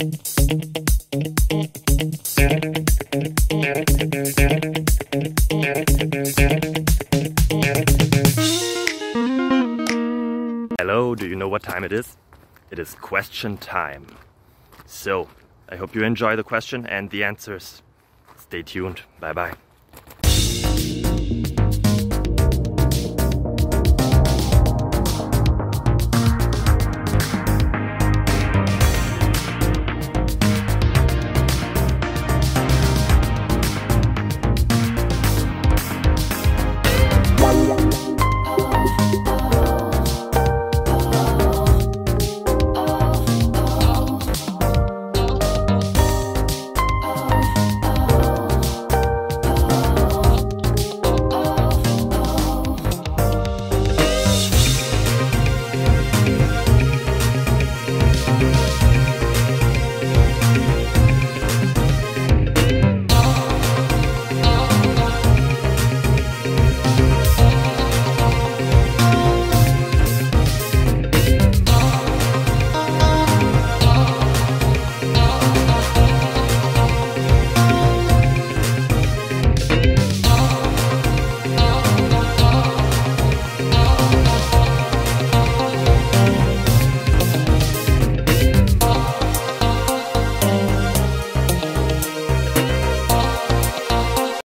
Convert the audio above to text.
Hello, do you know what time it is? It is question time. So, I hope you enjoy the question and the answers. Stay tuned. Bye bye.